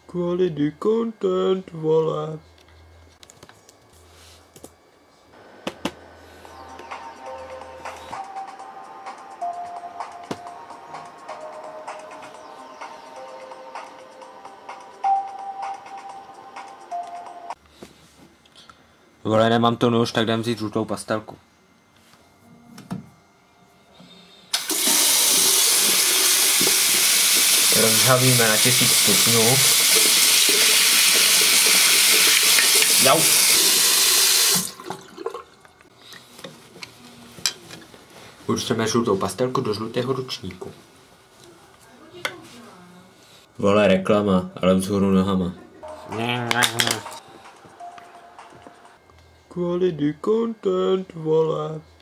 Quality content, vole. Vole, nemám to nůž, tak jdem vzít žlutou pastelku. Rozžhavíme na 1000 stupňů. Jau. Určíme žlutou pastelku do žlutého ručníku. Vole, reklama, ale vzhůru nohama. Quality content, vole.